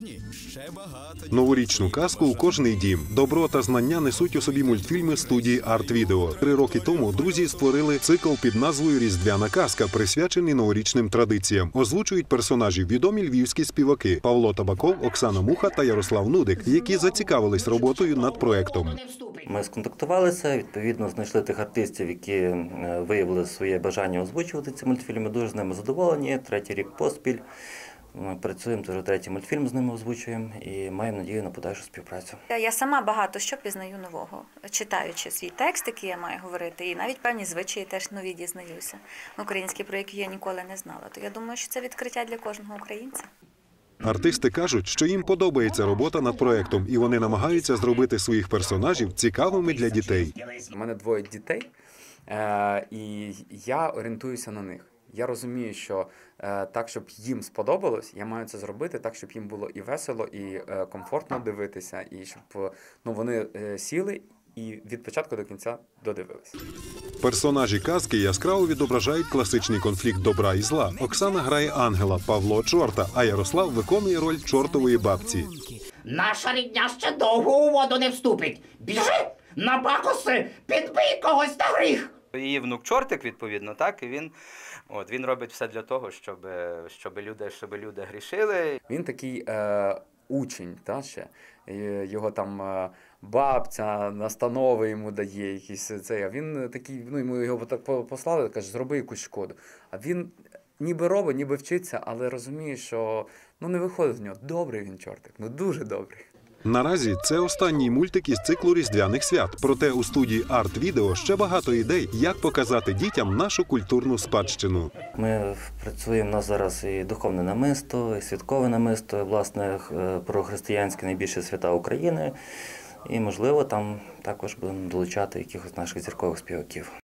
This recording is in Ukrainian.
Новорічну казку у кожний дім. Добро та знання несуть у собі мультфільми студії «Арт-Відео». 3 роки тому друзі створили цикл під назвою «Різдвяна казка», присвячений новорічним традиціям. Озвучують персонажів відомі львівські співаки Павло Табаков, Оксана Муха та Ярослав Нудик, які зацікавились роботою над проектом. Ми сконтактувалися, відповідно, знайшли тих артистів, які виявили своє бажання озвучувати ці мультфільми. Дуже з ними задоволені. 3-й рік поспіль. Ми працюємо, вже 3-й мультфільм з ними озвучуємо і маємо надію на подальшу співпрацю. Я сама багато що пізнаю нового, читаючи свій текст, який я маю говорити, і навіть певні звичаї теж нові дізнаюся. Українські, про які я ніколи не знала. То я думаю, що це відкриття для кожного українця. Артисти кажуть, що їм подобається робота над проектом, і вони намагаються зробити своїх персонажів цікавими для дітей. У мене 2 дітей, і я орієнтуюся на них. Я розумію, що так, щоб їм сподобалось, я маю це зробити так, щоб їм було і весело, і комфортно дивитися, і щоб вони сіли і від початку до кінця додивилися. Персонажі казки яскраво відображають класичний конфлікт добра і зла. Оксана грає ангела, Павло – чорта, а Ярослав виконує роль чортової бабці. Наша рідня ще довго у воду не вступить. Біжи на бакуси, підбий когось на гріх. Її внук чортик, відповідно, так, і він робить все для того, щоб люди грішили. Він такий учень, ще. Його там бабця, настанови йому дає якісь цей, а він такий, йому його так послали, каже, зроби якусь шкоду. А він ніби робить, ніби вчиться, але розуміє, що не виходить з нього. Добрий він чортик, дуже добрий. Наразі це останній мультик із циклу різдвяних свят. Проте у студії «Арт-Відео» ще багато ідей, як показати дітям нашу культурну спадщину. Ми працюємо, у нас зараз і духовне намисто, і святкове намисто, власне, про християнські найбільші свята України. І, можливо, там також будемо долучати якихось наших зіркових співаків.